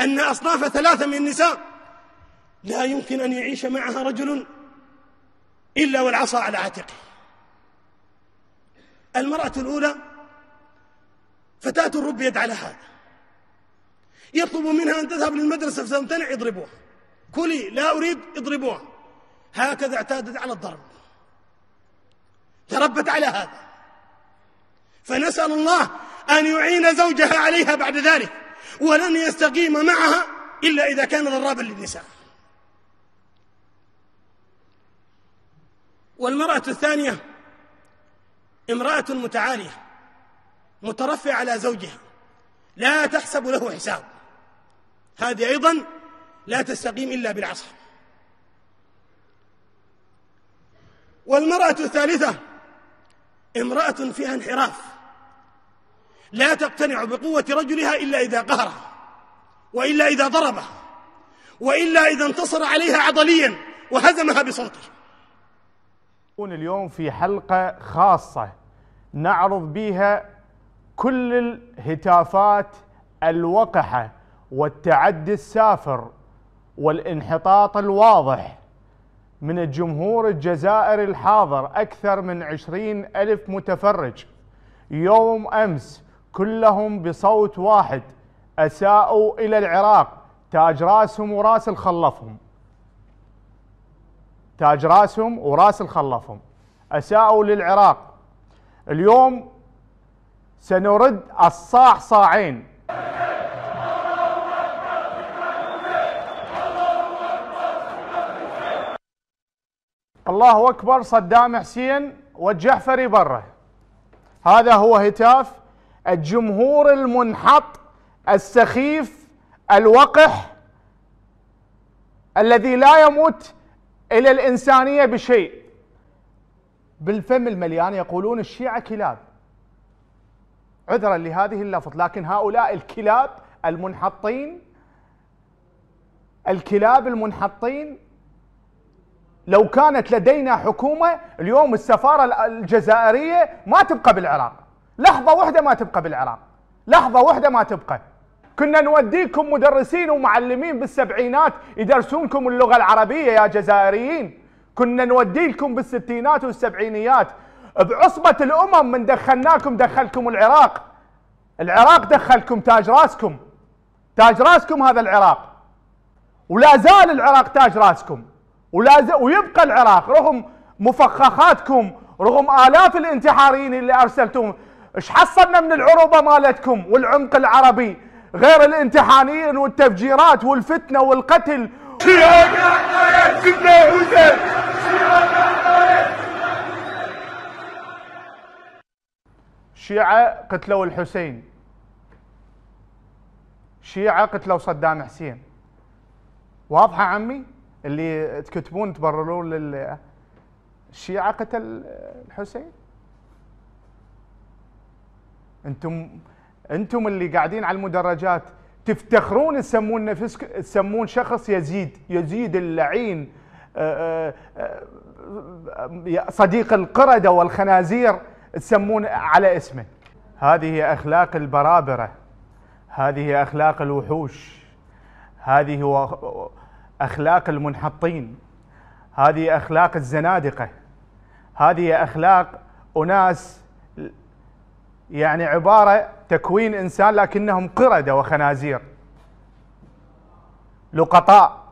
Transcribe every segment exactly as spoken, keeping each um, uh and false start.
أن أصناف ثلاثة من النساء لا يمكن أن يعيش معها رجل إلا والعصا على عاتقه. المرأة الأولى فتاة ربيت على هذا، يطلب منها أن تذهب للمدرسة فتمتنع، يضربوها. كلي، لا أريد، يضربوها. هكذا اعتادت على الضرب، تربت على هذا. فنسأل الله أن يعين زوجها عليها بعد ذلك، ولن يستقيم معها إلا إذا كان ضرابا للنساء. والمرأة الثانية امرأة متعالية مترفعة على زوجها، لا تحسب له حساب، هذه أيضا لا تستقيم إلا بالعصا. والمرأة الثالثة امرأة فيها انحراف، لا تقتنع بقوة رجلها إلا إذا قهرها، وإلا إذا ضربها، وإلا إذا انتصر عليها عضليا وهزمها بصوته. اليوم في حلقة خاصة نعرض بها كل الهتافات الوقحة والتعدي السافر والانحطاط الواضح من الجمهور الجزائري الحاضر، أكثر من عشرين ألف متفرج يوم أمس، كلهم بصوت واحد أساءوا إلى العراق. تاج راسهم وراس الخلفهم، تاج راسهم وراس الخلفهم، أساءوا للعراق. اليوم سنرد الصاع صاعين. الله أكبر، صدام حسين والجعفري بره. هذا هو هتاف الجمهور المنحط السخيف الوقح الذي لا يموت إلى الإنسانية بشيء. بالفم المليان يقولون الشيعة كلاب، عذرا لهذه اللفظ، لكن هؤلاء الكلاب المنحطين، الكلاب المنحطين، لو كانت لدينا حكومة اليوم السفارة الجزائرية ما تبقى بالعراق، لحظة واحدة ما تبقى بالعراق، لحظة واحدة ما تبقى. كنا نوديكم مدرسين ومعلمين بالسبعينات يدرسونكم اللغة العربية يا جزائريين، كنا نودي لكم بالستينات والسبعينيات. بعصبة الأمم من دخلناكم دخلكم العراق، العراق دخلكم تاج راسكم، تاج راسكم هذا العراق، ولا زال العراق تاج راسكم، ولا زال ويبقى العراق رغم مفخخاتكم، رغم آلاف الانتحاريين اللي أرسلتم. ايش حصلنا من العروبة مالتكم والعمق العربي غير الانتحاريين والتفجيرات والفتنة والقتل؟ شيعة قتلوا الحسين، شيعة قتلوا صدام حسين. واضحة عمي اللي تكتبون تبررون لل الشيعة قتل الحسين؟ انتم انتم اللي قاعدين على المدرجات تفتخرون تسمون نفسك، تسمون شخص يزيد، يزيد اللعين، صديق القردة والخنازير، تسمون على اسمه. هذه أخلاق البرابرة، هذه أخلاق الوحوش، هذه هو أخلاق المنحطين، هذه أخلاق الزنادقة، هذه أخلاق أناس يعني عبارة تكوين إنسان لكنهم قردة وخنازير لقطاء.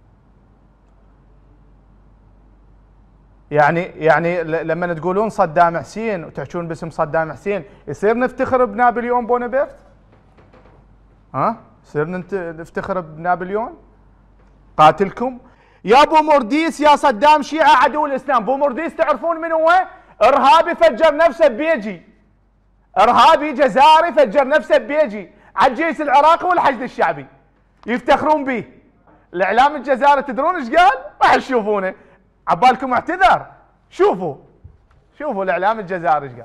يعني يعني لما تقولون صدام حسين وتحكون باسم صدام حسين، يصير نفتخر بنابليون بونابرت؟ ها؟ يصير نفتخر بنابليون قاتلكم؟ يا ابو مرديس يا صدام شيعة عدو الاسلام. ابو مرديس تعرفون من هو؟ ارهابي فجر نفسه ببيجي، ارهابي جزائري فجر نفسه ببيجي على الجيش العراقي والحشد الشعبي، يفتخرون به. الاعلام الجزائري تدرون ايش قال؟ راح تشوفونه، عبالكم اعتذر. شوفوا شوفوا الاعلام الجزائري ايش قال.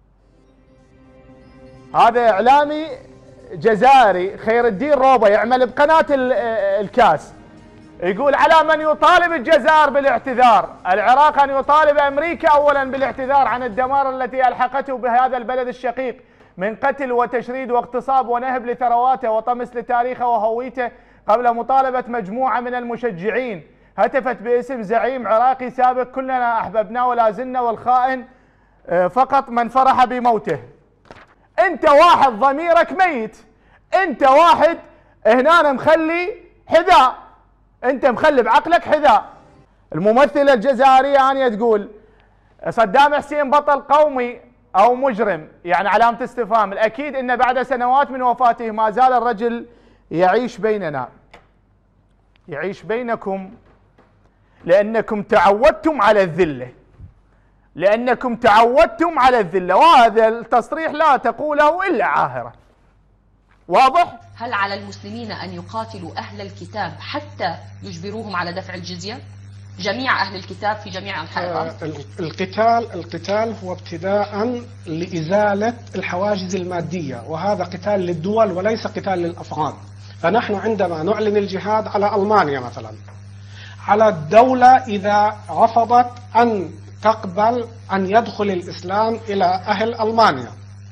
هذا اعلامي جزائري خير الدين روبه يعمل بقناه الكاس، يقول على من يطالب الجزائر بالاعتذار، العراق ان يطالب امريكا اولا بالاعتذار عن الدمار التي الحقته بهذا البلد الشقيق من قتل وتشريد واغتصاب ونهب لثرواته وطمس لتاريخه وهويته قبل مطالبة مجموعة من المشجعين هتفت باسم زعيم عراقي سابق كلنا أحببناه ولا زلنا، والخائن فقط من فرح بموته. أنت واحد ضميرك ميت، أنت واحد هنا مخلي حذاء، أنت مخلي بعقلك حذاء. الممثلة الجزائرية أنية تقول صدام حسين بطل قومي أو مجرم، يعني علامة استفهام. الأكيد أن بعد سنوات من وفاته ما زال الرجل يعيش بيننا، يعيش بينكم لأنكم تعودتم على الذلة، لأنكم تعودتم على الذلة، وهذا التصريح لا تقوله إلا عاهرة. واضح؟ هل على المسلمين أن يقاتلوا أهل الكتاب حتى يجبروهم على دفع الجزية؟ جميع أهل الكتاب في جميع أنحاء الأرض؟ القتال القتال هو ابتداء لإزالة الحواجز المادية، وهذا قتال للدول وليس قتال للأفراد. فنحن عندما نعلن الجهاد على ألمانيا مثلا، على الدولة إذا رفضت أن تقبل أن يدخل الإسلام إلى أهل ألمانيا،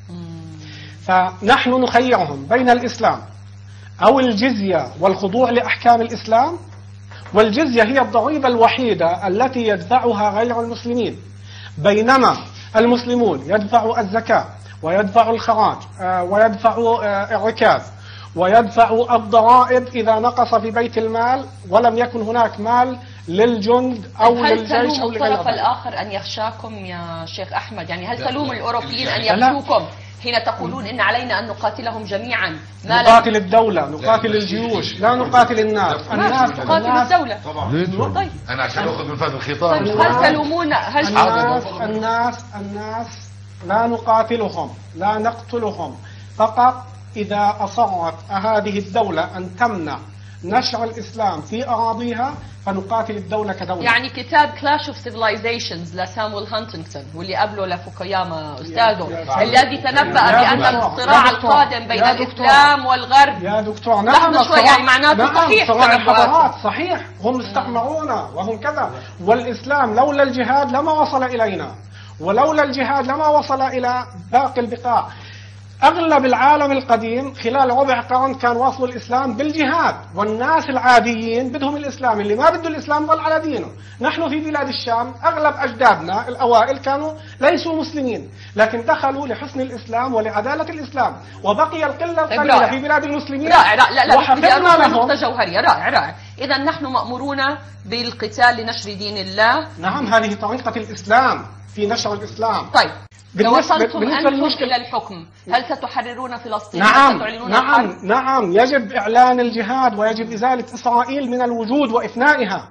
فنحن نخيرهم بين الإسلام أو الجزية والخضوع لأحكام الإسلام، والجزية هي الضريبة الوحيدة التي يدفعها غير المسلمين، بينما المسلمون يدفعوا الزكاة ويدفعوا الخراج ويدفعوا الركاز ويدفعوا الضرائب إذا نقص في بيت المال ولم يكن هناك مال للجند أو للجيش أو هل تلوم الطرف لغيره. الآخر أن يخشاكم يا شيخ أحمد؟ يعني هل تلوم الأوروبيين أن يخشوكم حين تقولون إن علينا أن نقاتلهم جميعا؟ ما نقاتل الدولة، نقاتل الجيوش، لا نقاتل الناس. الناس تقاتل الدولة. طبعا. طيب أنا عشان أخذ من فهد الخطاب. طيب هل تلومون هل الناس الناس الناس لا نقاتلهم، لا نقتلهم، فقط إذا أصرت هذه الدولة أن تمنع نشر الإسلام في أراضيها فنقاتل الدولة كدولة. يعني كتاب كلاش اوف سيفلايزيشنز لسامويل هانتنغتون واللي قبله لفوكوياما أستاذه الذي تنبأ بأن الصراع القادم بين الإسلام والغرب. يا دكتور نعم شوي، يعني معناته نعم صحيح صراع الحضارات صحيح، هم استعمرونا وهم كذا، والإسلام لولا الجهاد لما وصل إلينا، ولولا الجهاد لما وصل إلى باقي البقاع. أغلب العالم القديم خلال ربع قرن كان وصل الإسلام بالجهاد، والناس العاديين بدهم الإسلام، اللي ما بده الإسلام ضل على دينه. نحن في بلاد الشام أغلب أجدادنا الأوائل كانوا ليسوا مسلمين، لكن دخلوا لحسن الإسلام ولعدالة الإسلام، وبقي القلة القليلة في بلاد المسلمين. رائع. لا لا لا وحفظنا لهم نقطة جوهرية. رائع رائع. إذا نحن مأمورون بالقتال لنشر دين الله. نعم هذه طريقة الإسلام في نشر الإسلام. طيب لو وصلتم بالنسبة أنتم للمشكلة إلى الحكم هل ستحررون فلسطين؟ نعم ستعلنون نعم الحرب؟ نعم يجب إعلان الجهاد ويجب إزالة إسرائيل من الوجود وإفنائها.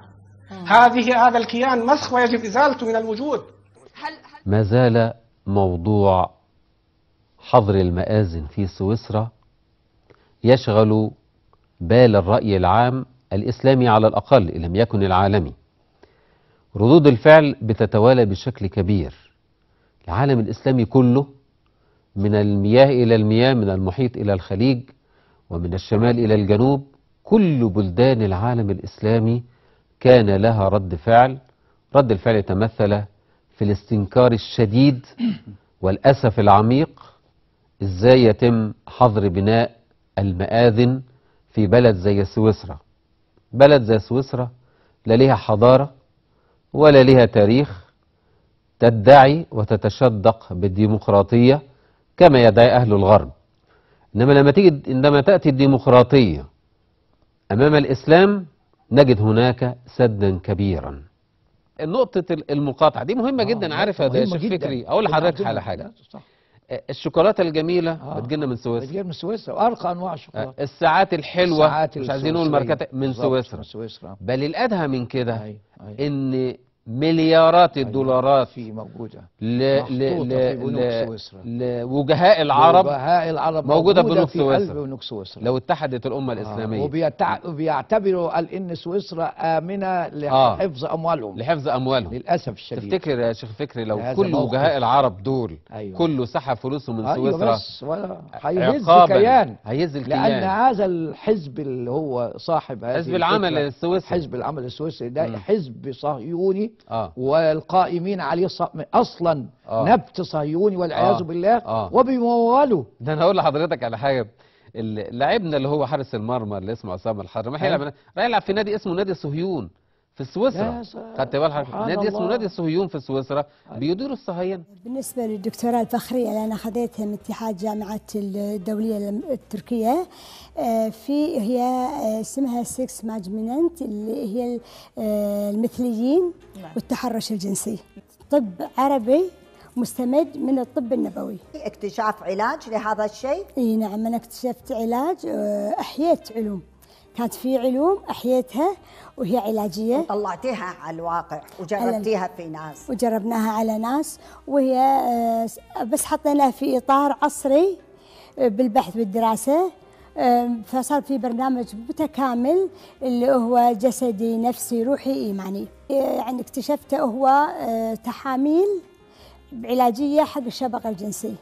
هذه هذا الكيان مسخ ويجب إزالته من الوجود. هل ما زال موضوع حظر المآذن في سويسرا يشغل بال الرأي العام الإسلامي على الأقل إن لم يكن العالمي. ردود الفعل بتتوالى بشكل كبير. العالم الإسلامي كله من المياه إلى المياه، من المحيط إلى الخليج، ومن الشمال إلى الجنوب، كل بلدان العالم الإسلامي كان لها رد فعل. رد الفعل تمثل في الاستنكار الشديد والأسف العميق إزاي يتم حظر بناء المآذن في بلد زي سويسرا. بلد زي سويسرا لا لها حضارة ولا لها تاريخ، تدعي وتتشدق بالديمقراطية كما يدعي أهل الغرب. إنما لما تيجي عندما تأتي الديمقراطية أمام الإسلام نجد هناك سدا كبيرا. نقطة المقاطعة دي مهمة جدا. عارف يا شيخ فكري أقول لحضرتك على حاجة. الشوكولاتة الجميلة آه. بتجينا من سويسرا، بتجينا من سويسرا وأرقى أنواع الشوكولاتة. الساعات الحلوة الساعات مش عايزين نقول ماركات من سويسرا. سويسرا. بل الأدهى من كده أي. أي. إن مليارات الدولارات في موجودة ل... ل... في بنوك ل... سويسرا. لوجهاء العرب وجهاء العرب موجودة, موجودة بنوك في سويسرا. قلب بنوك سويسرا لو اتحدت الأمة الإسلامية. آه. وبيتع... وبيعتبروا أن سويسرا آمنة لحفظ آه. أموالهم لحفظ أموالهم للأسف الشديد. تفتكر يا شيخ فكري لو كل وجهاء العرب دول أيوة. كله سحب فلوسه من أيوة سويسرا بس ولا هيهز الكيان، هيهز الكيان، لأن هذا الحزب اللي هو صاحب هذه حزب العمل السويسري، حزب العمل السويسري ده م. حزب صهيوني آه. والقائمين عليه ص- اصلا آه. نبت صهيوني والعياذ آه. بالله آه. وبيمولوا. ده انا هقول لحضرتك على حاجه. ال- لاعبنا اللي هو حارس المرمى اللي اسمه عصام الحضري راح يلعب راح يلعب في نادي اسمه نادي صهيون في سويسرا. خدت بال حضرتك؟ نادي اسمه نادي صهيون في سويسرا بيديروا الصهاينه. بالنسبة للدكتوراه الفخرية اللي أنا أخذتها من اتحاد جامعات الدولية التركية، في هي اسمها سكس ماجمنت اللي هي المثليين والتحرش الجنسي. طب عربي مستمد من الطب النبوي. اكتشاف علاج لهذا الشيء؟ اي نعم، انا اكتشفت علاج، احييت علوم، كانت في علوم احييتها وهي علاجيه وطلعتيها على الواقع وجربتيها في ناس. وجربناها على ناس، وهي بس حطيناها في اطار عصري بالبحث والدراسه، فصار في برنامج متكامل اللي هو جسدي نفسي روحي ايماني. يعني اكتشفته هو تحاميل علاجيه حق الشبق الجنسي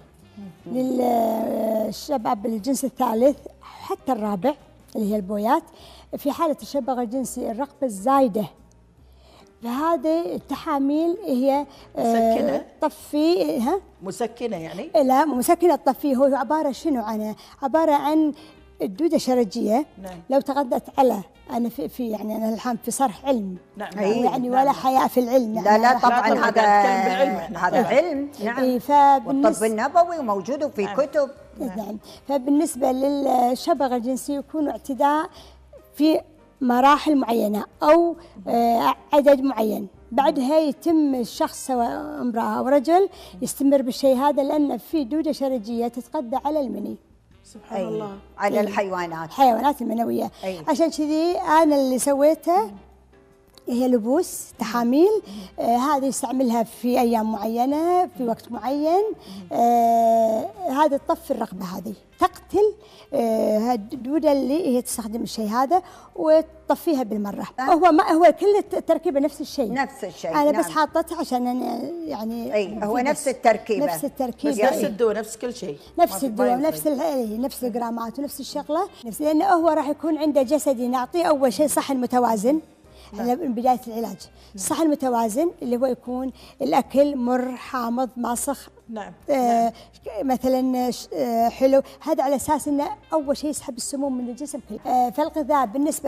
للشباب الجنس الثالث حتى الرابع اللي هي البويات، في حاله الشبق الجنسي الرغبه الزايده. فهذه التحاميل هي مسكنه طفي ها مسكنه يعني؟ لا مسكنه الطفي هو عباره شنو عنه؟ عباره عن الدوده شرجيه. نعم. لو تغذت على انا في, في يعني انا الحين في صرح علم. نعم. يعني ولا نعم. حياء في العلم. لا لا طبعا لا هذا هذا علم. نعم. إيه والطب النبوي موجود في نعم. كتب. نعم. نعم. فبالنسبه للشبغ الجنسي يكون اعتداء في مراحل معينه او عدد معين، بعدها يتم الشخص سواء امراه او رجل يستمر بالشيء هذا، لان في دوده شرجيه تتغذى على المني. سبحان أي. الله. على أي. الحيوانات الحيوانات المنويه. أي. عشان كذي انا اللي سويته هي لبوس تحاميل، آه هذه يستعملها في ايام معينه في وقت معين. آه هذا تطفي الرغبه، هذه تقتل آه الدوده اللي هي تستخدم الشيء هذا وتطفيها بالمره. أه؟ هو ما هو كل التركيبه نفس الشيء نفس الشيء. انا نعم. بس حاطتها عشان يعني اي هو نفس التركيبه نفس التركيبه بس نفس الدواء نفس كل شيء، نفس الدواء نفس نفس الجرامات ونفس الشغله، نفس لانه هو راح يكون عنده جسدي. نعطيه اول شيء صحن متوازن على بداية العلاج. الصحن المتوازن اللي هو يكون الأكل مر حامض ماسخ. نعم. آه نعم. مثلا آه حلو، هذا على أساس أنه أول شيء يسحب السموم من الجسم كله. آه فالغذاء بالنسبة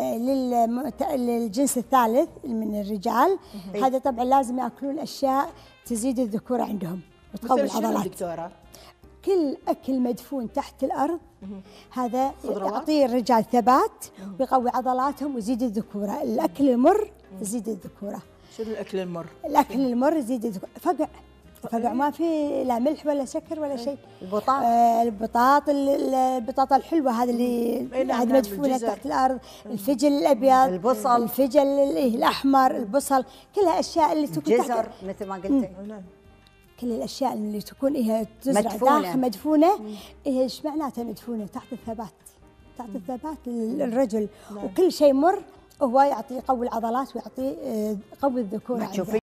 للجنس الثالث من الرجال هذا طبعا لازم يأكلون أشياء تزيد الذكورة عندهم وتقوي العضلات. دكتورة؟ كل أكل مدفون تحت الأرض هذا يعطي الرجال ثبات ويقوي عضلاتهم ويزيد الذكورة. الأكل المر يزيد الذكورة. شنو الأكل المر؟ الأكل المر يزيد الذكورة. فقع فقع ما في لا ملح ولا سكر ولا شيء. البطاط آه البطاط البطاطا الحلوة هذه اللي هذه مدفونة تحت الأرض. الفجل الأبيض، البصل، الفجل الأحمر، البصل، كلها أشياء اللي تكون الجزر تحت مثل ما قلتي. كل الاشياء اللي تكون هي تزرع مدفونة. داخل مدفونه، هي ايش معناتها مدفونه؟ تحت الثبات، تحت الثبات للرجل. وكل شيء مر هو يعطي يقوي العضلات ويعطي يقوي الذكوره.